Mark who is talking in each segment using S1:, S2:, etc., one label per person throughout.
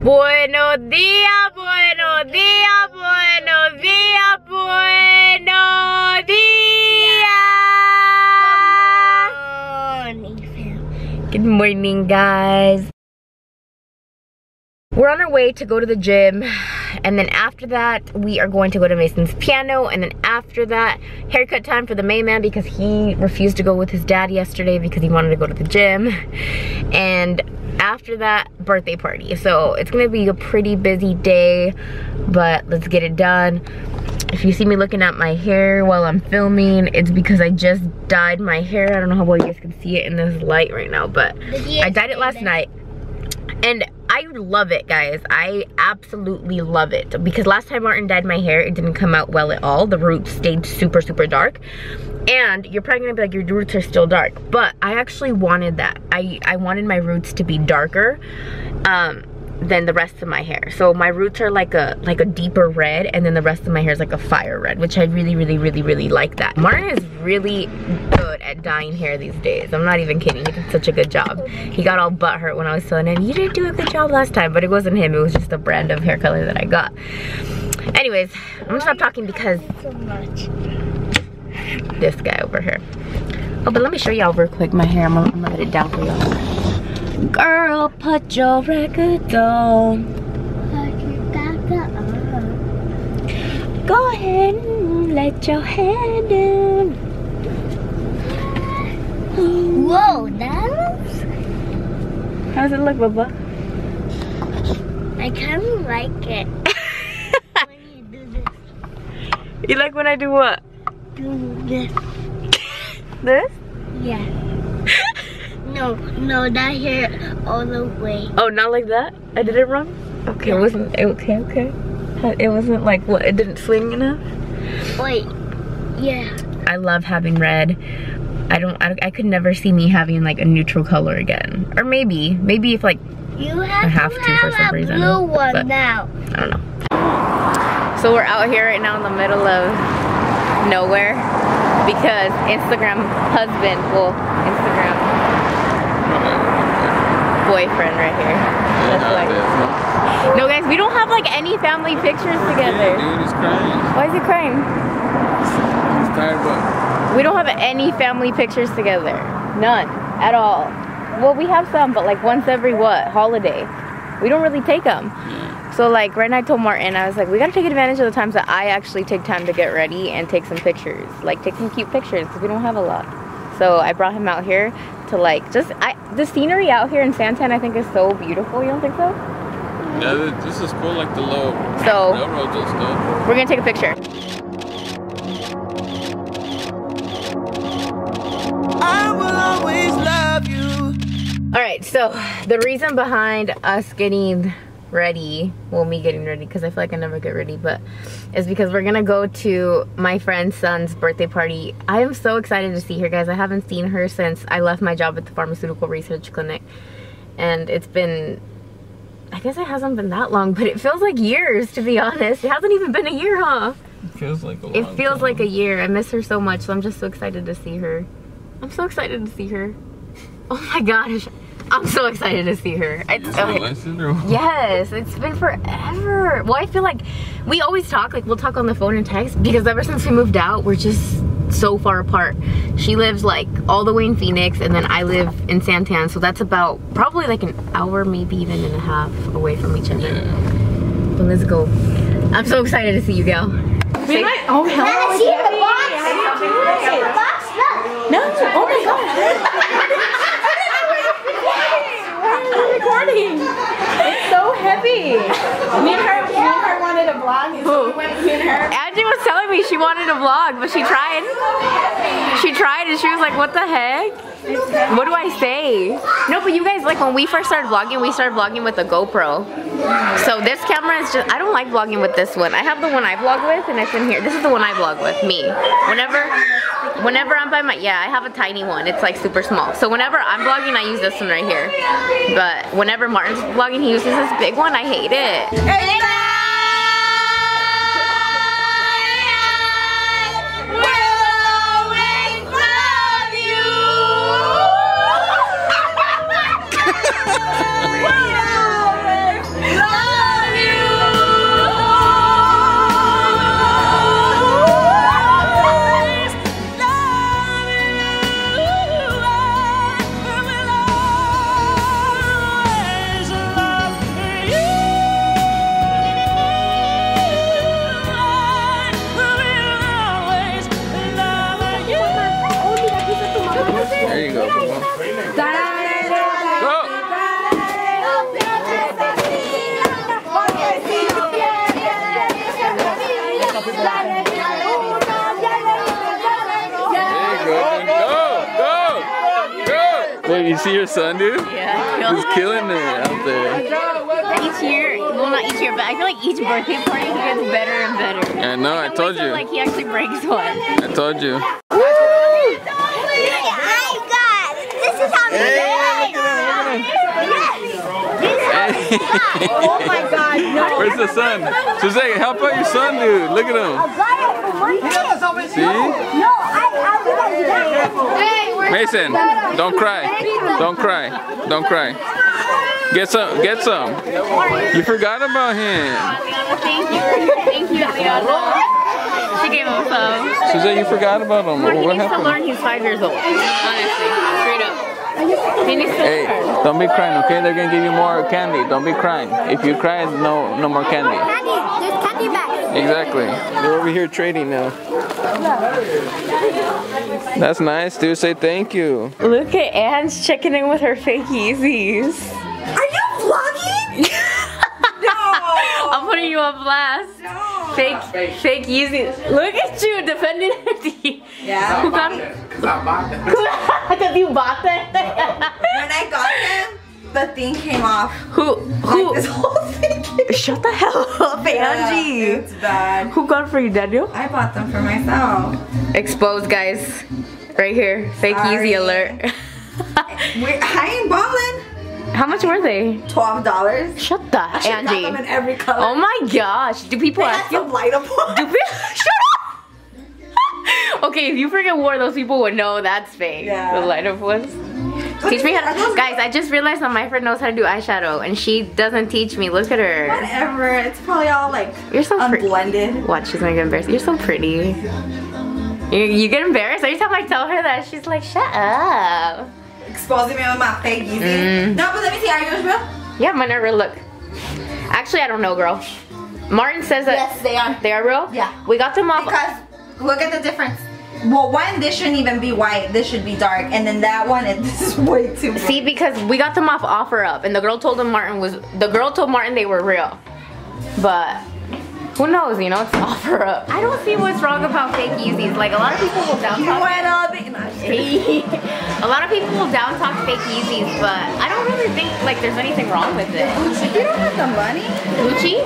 S1: Buenos días, buenos días, buenos días, buenos días. Good morning, guys. We're on our way to go to the gym, and then after that we are going to go to Mason's piano, and then after that haircut time for the main man because he refused to go with his dad yesterday because he wanted to go to the gym, and after that birthday party. So it's gonna be a pretty busy day, but let's get it done. If you see me looking at my hair while I'm filming, it's because I just dyed my hair. I don't know how well you guys can see it in this light right now, but I dyed it last night. And I love it, guys. I absolutely love it. Because last time Martin dyed my hair, it didn't come out well at all. The roots stayed super, super dark. And you're probably gonna be like, your roots are still dark. But I actually wanted that. I wanted my roots to be darker than the rest of my hair. So my roots are like a deeper red, and then the rest of my hair is like a fire red, which I really, really, really, really like that. Martin is really good at dyeing hair these days. I'm not even kidding. He did such a good job. He got all butthurt when I was telling him, you didn't do a good job last time, but it wasn't him. It was just the brand of hair color that I got. Anyways, I'm gonna stop talking because this guy over here. Oh, but let me show y'all real quick my hair. I'm gonna let it down for y'all. Girl, put your record on. Go ahead and let your hair down.
S2: Whoa, that looks...
S1: How does it look, Bubba?
S2: I kind of like it. When you do this.
S1: You like when I do what?
S2: Do this.
S1: This?
S2: Yeah. No, that hair all the way.
S1: Oh, not like that? I did it wrong? Okay, it wasn't, okay. It wasn't like, what, it didn't swing enough?
S2: Wait, yeah.
S1: I love having red. I could never see me having like a neutral color again. Or maybe if like,
S2: You have
S1: I have to for some
S2: a
S1: reason.
S2: blue one
S1: but
S2: now.
S1: I don't know. So we're out here right now in the middle of nowhere because Instagram boyfriend right here. That's like, no guys, we don't have like any family pictures together.
S3: Yeah, dude, he's crying.
S1: Why is he crying?
S3: He's tired, but
S1: We don't have any family pictures together. None at all. Well, we have some, but like once every what? Holiday. We don't really take them.
S3: yeah.
S1: So like right now I told Martin, I was like, we gotta take advantage of the times that I actually take time to get ready and take some pictures. Like take some cute pictures because we don't have a lot. So I brought him out here to like the scenery out here in Santan I think is so beautiful. You don't think so?
S3: Yeah, this is cool, like the low railroads and stuff.
S1: We're gonna take a picture.
S4: I will always love you.
S1: All right, so the reason behind us getting ready, well, me getting ready, because I feel like I never get ready, but is because we're gonna go to my friend's son's birthday party. I am so excited to see her, guys. I haven't seen her since I left my job at the pharmaceutical research clinic, and it's been, I guess it hasn't been that long, but it feels like years, to be honest. It hasn't even been a year, huh?
S3: It feels like a long
S1: It feels
S3: time.
S1: like a year. I miss her so much, so I'm just so excited to see her. I'm so excited to see her. Oh my gosh. I'm so excited to see her. Yes, it's been forever. Well, I feel like we always talk, like we'll talk on the phone and text, because ever since we moved out, we're just so far apart. She lives like all the way in Phoenix, and then I live in Santan, so that's about probably like an hour, maybe even and a half away from each other.
S3: Yeah.
S1: But let's go. I'm so excited to see you, gal.
S2: Oh, hello. See the box? See the box?
S1: No, oh my gosh. Recording. It's so heavy.
S5: Me and her wanted a vlog. So we went, me and her.
S1: Angie was telling me she wanted a vlog, but she tried. She tried and she was like, what the heck? What do I say? No, but you guys, like when we first started vlogging, we started vlogging with a GoPro. So this camera is just, I don't like vlogging with this one. I have the one I vlog with and it's in here. This is the one I vlog with, me. Whenever I'm by my, yeah, I have a tiny one. It's like super small. So whenever I'm vlogging, I use this one right here. But whenever Martin's vlogging, he uses this big one. I hate it.
S4: Love
S3: Hey, you see your son, dude?
S1: Yeah.
S3: He's killing it out there.
S1: Each year, well not each year, but I feel like each birthday party he gets better and better.
S3: I know, I told you.
S1: Like he actually breaks one.
S3: I told you.
S2: This is how
S5: Oh my God, no.
S3: Where's the son? Jose, help out your son, dude. Look at him. See?
S2: No, I
S3: Mason, don't cry. Don't cry. Don't cry. Get some. Get some. You forgot about him.
S1: Thank you. Thank you, Leona. She gave him some.
S3: Jose, you forgot about him.
S1: He
S3: What
S1: needs to learn
S3: happened?
S1: he's 5 years old. Honestly, straight up. He needs to
S3: Hey,
S1: learn.
S3: don't be crying, okay? They're gonna give you more candy. Don't be crying. If you cry, no more candy.
S2: There's candy bags.
S3: Exactly. They're over here trading now. That's nice, dude. Say thank you.
S1: Look at Anne's checking in with her fake Yeezy'S.
S5: Are you vlogging? No.
S1: I'm putting you on blast.
S5: No.
S1: Fake Yeezy'S. Look at you defending her.
S5: Yeah.
S1: Who got it? I thought you bought that.
S5: When I got them, the thing came off.
S1: Who?
S5: Like this whole thing.
S1: Shut the hell up, Angie.
S5: It's bad.
S1: Who got it for you, Daniel?
S5: I bought them for myself.
S1: Exposed, guys. Right here. Fake
S5: Sorry.
S1: Yeezy alert.
S5: I ain't balling.
S1: How much were they?
S5: $12.
S1: Shut the
S5: I should've got
S1: Angie.
S5: them in every color.
S1: Oh my gosh. Do people
S5: They
S1: ask
S5: had
S1: you?
S5: some light up ones.
S1: Do people? Shut up. Okay, if you freaking wore those, people would know that's fake.
S5: Yeah.
S1: The light up ones. Teach me how to. Guys, I just realized that my friend knows how to do eyeshadow and she doesn't teach me. Look at her.
S5: Whatever. It's probably all like
S1: You're so pretty.
S5: unblended.
S1: Watch, she's gonna get embarrassed. You're so pretty. You get embarrassed every time I tell her that. She's like, shut up.
S5: Exposing me with my fake Yeezy. No, but let me see. Are yours real?
S1: Yeah, mine are real. Look. Actually, I don't know, girl. Martin says that.
S5: Yes, they are.
S1: They are real?
S5: Yeah.
S1: We got them off.
S5: Because look at the difference. Well, one, this shouldn't even be white. This should be dark. And then that one, this is way too bright.
S1: See, because we got them off OfferUp, and the girl told Martin they were real. But who knows, you know, it's OfferUp. I don't see what's wrong about fake Yeezys. Like, a lot of people will down
S5: You
S1: talk.
S5: went all the...
S1: A lot of people will down talk fake Yeezys, but I don't really think like there's anything wrong with it.
S5: If you don't have the money...
S1: Gucci?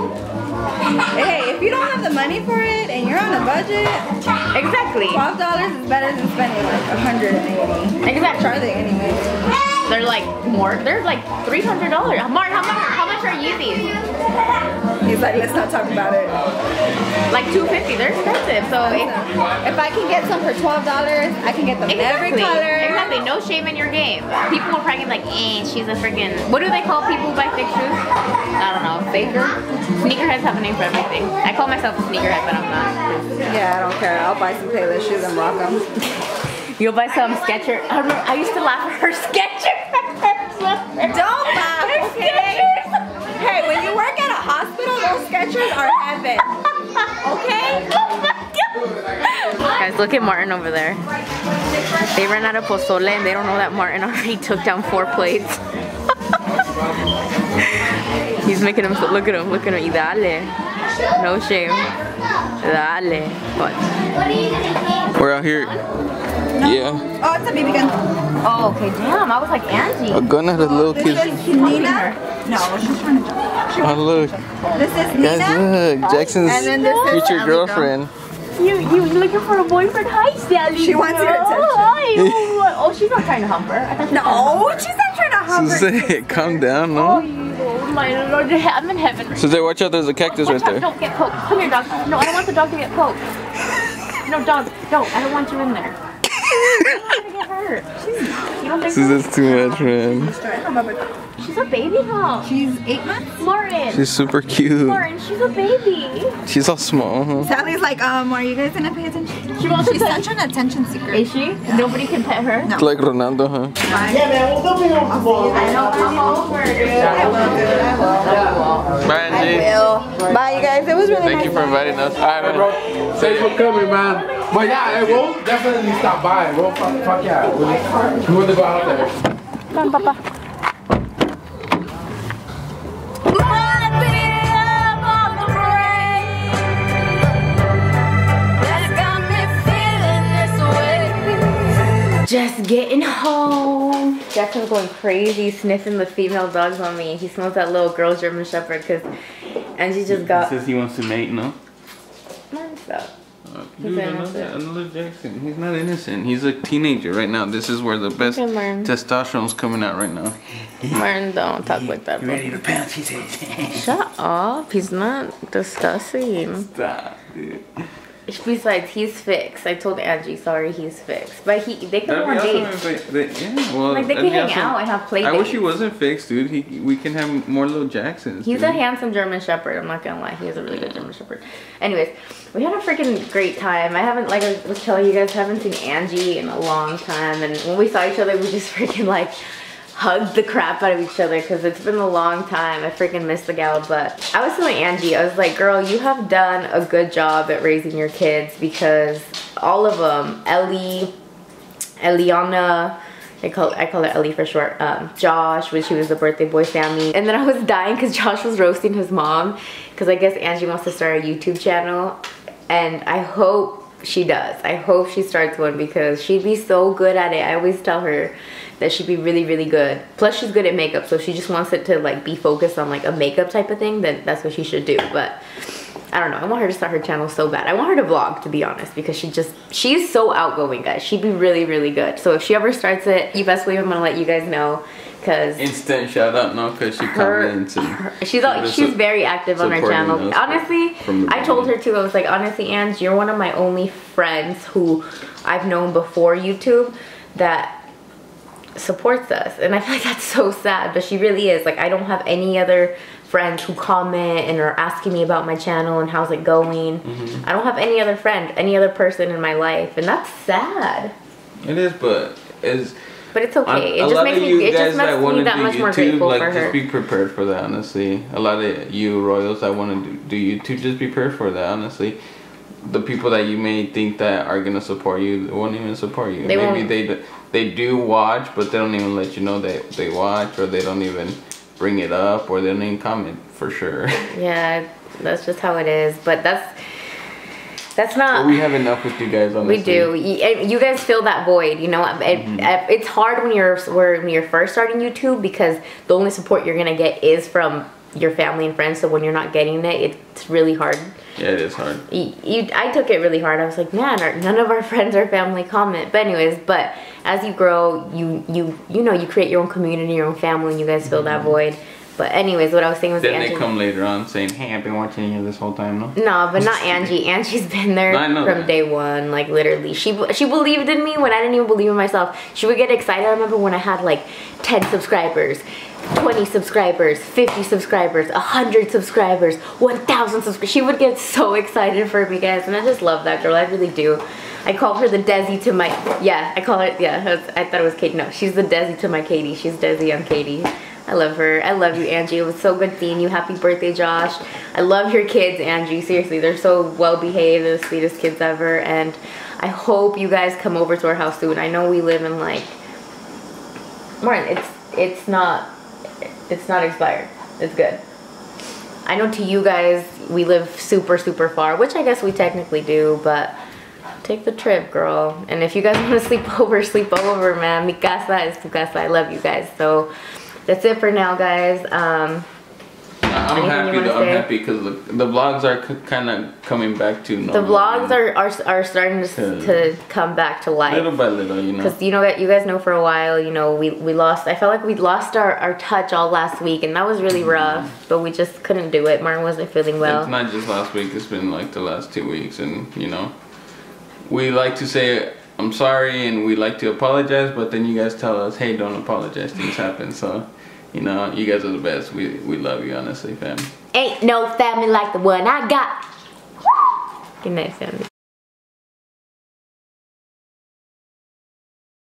S5: Hey, if you don't have the money for it and you're on a budget...
S1: Exactly.
S5: $12 is better than spending like $180.
S1: Exactly.
S5: Charlie anyway.
S1: They're like more. They're like $300. Martin, how much are Yeezys?
S5: He's like, let's not talk about it.
S1: Like $250. They're expensive. So
S5: If I can get some for $12, I can get them in every color.
S1: Exactly. No shame in your game. People were probably like, she's a freaking. What do they call people who buy fake shoes? I don't know. Faker. Sneakerheads have a name for everything. I call myself a sneakerhead, but I'm not.
S5: Yeah, I don't care. I'll buy some Payless shoes and rock them.
S1: You'll buy some Skechers. I used to laugh at her Skechers.
S5: Don't laugh, okay? Hey, when you work at a hospital, those Skechers are heaven. Okay?
S1: Guys, look at Martin over there. They ran out of pozole and they don't know that Martin already took down 4 plates. He's making him, look at him, y dale. No shame. Dale. What?
S3: We're out here. Yeah.
S5: Oh, it's a BB gun.
S1: Oh, okay, damn. I was like, Angie.
S3: A gun at a little
S5: This
S3: kid.
S5: is Nina. No, she's trying to jump.
S3: Oh, look.
S5: This is Nina.
S3: Guys, look. Jackson's
S5: And then this is
S3: future
S5: Ellie
S3: girlfriend.
S1: You looking for a boyfriend? Hi, Sally.
S5: She wants your attention.
S1: Hi. Oh, she's not trying to hump her. I thought she was
S5: No, she's not trying to hump her.
S3: Suzanne, calm down,
S1: Oh,
S3: no?
S1: my Lord, I'm in heaven.
S3: Suzanne, watch out, there's a cactus right
S1: Watch out,
S3: there.
S1: don't get poked. Come here, dog. No, I don't want the dog to get poked. No, dog, don't. I don't want you in there. You're gonna get hurt. You don't think so?
S3: Suzanne's too much, man.
S1: She's a baby, huh?
S5: She's 8 months.
S1: Martin.
S3: She's super cute.
S1: Martin, she's a baby.
S3: She's all small, huh?
S5: Sally's like, are you guys gonna pay attention?
S1: She wants
S5: She's
S1: to pet.
S5: such an attention seeker.
S1: Is she? Nobody can pet her?
S5: No.
S3: It's like Ronaldo, huh?
S1: I know, come over, dude.
S5: I will, dude. I will.
S3: Bye, Angie.
S5: Bye, you guys. It was really
S3: Thank
S5: nice.
S3: you for inviting us. Alright, man.
S6: Thanks for coming, man. But yeah, we'll definitely stop by. We'll fuck yeah. We want to go out there.
S1: Come on, Papa. Just getting home. Jackson's going crazy sniffing the female dogs on me. He smells that little girl German Shepherd because Angie just got.
S3: He says he wants to mate, no?
S1: What's up?
S3: Dude, another Jackson. He's not innocent. He's a teenager right now. This is where the best testosterone's coming out right now.
S1: Martin, don't talk like that.
S3: Ready to pounce, he said.
S1: Shut up. He's not disgusting.
S3: Stop, dude.
S1: Besides, he's fixed. I told Angie, sorry, he's fixed. But they can go on dates.
S3: Yeah, well,
S1: like, they can hang out and have play dates.
S3: I wish he wasn't fixed, dude. We can have more little Jacksons.
S1: He's a handsome German Shepherd. I'm not gonna lie. He is a really good German Shepherd. Anyways, we had a freaking great time. I haven't, like I was telling you guys, haven't seen Angie in a long time. And when we saw each other, we just freaking like hugged the crap out of each other because it's been a long time. I freaking miss the gal. But I was telling Angie, I was like, girl, you have done a good job at raising your kids because all of them, Ellie, Eliana, I call her Ellie for short, Josh, when she was the birthday boy family. And then I was dying because Josh was roasting his mom because I guess Angie wants to start a YouTube channel. And I hope she does. I hope she starts one because she'd be so good at it. I always tell her that she'd be really, really good. Plus she's good at makeup, so if she just wants it to like be focused on like a makeup type of thing, then that's what she should do. But I don't know, I want her to start her channel so bad. I want her to vlog, to be honest, because she's so outgoing, guys. She'd be really, really good. So if she ever starts it, you best believe I'm gonna let you guys know. Cause
S3: instant shout out, no, because she comments
S1: she's very active on her channel. Honestly, I told her too, I was like, honestly, Ange, you're one of my only friends who I've known before YouTube that supports us. And I feel like that's so sad, but she really is. Like, I don't have any other friends who comment and are asking me about my channel and how's it going. I don't have any other friend, any other person in my life, and that's sad.
S3: It is, but
S1: it's okay. It just makes me that much more grateful for her.
S3: Just be prepared for that, honestly. A lot of you royals that want to do YouTube, just be prepared for that, honestly. The people that you may think that are gonna support you won't even support you. Maybe they do watch, but they don't even let you know that they watch, or they don't even bring it up, or they don't even comment for sure. Yeah,
S1: that's just how it is. But that's not.
S3: Well, we have enough with you guys, honestly.
S1: We do. You guys fill that void, you know. It's hard when you're first starting YouTube because the only support you're gonna get is from your family and friends. So when you're not getting it, it's really hard.
S3: Yeah, it is hard.
S1: I took it really hard. I was like, man, none of our friends or family comment. But anyways, as you grow, you create your own community, your own family, and you guys fill that void. But anyways, what I was saying was
S3: then they come later on saying, hey, I've been watching you this whole time, no?
S1: No, but not Angie. Angie's been there from day one, like literally. She believed in me when I didn't even believe in myself. She would get excited. I remember when I had like 10 subscribers, 20 subscribers, 50 subscribers, 100 subscribers, 1,000 subscribers. She would get so excited for me, guys, and I just love that girl. I really do. I called her the Desi to my, I call her, I thought it was Katie. No, she's the Desi to my Katie. She's Desi, I'm Katie. I love her. I love you, Angie. It was so good seeing you. Happy birthday, Josh. I love your kids, Angie. Seriously, they're so well behaved. They're the sweetest kids ever. And I hope you guys come over to our house soon. I know we live in like, Martin, it's not expired. It's good. I know to you guys, we live super, super far, which I guess we technically do, but take the trip, girl. And if you guys want to sleep over, man. Mi casa es tu casa. I love you guys. So that's it for now, guys. I'm
S3: happy because the vlogs are kind of coming back to normal.
S1: The vlogs are starting to come back to life.
S3: Little by little, you know.
S1: Because, you guys know for a while, we lost, I felt like we lost our touch all last week, and that was really rough, but we just couldn't do it. Martin wasn't feeling well.
S3: It's not just last week, it's been like the last 2 weeks, and, we like to say, I'm sorry, and we like to apologize, but then you guys tell us, hey, don't apologize, things happen, so... you guys are the best. We love you, honestly, fam.
S1: Ain't no family like the one I got. Good night, family.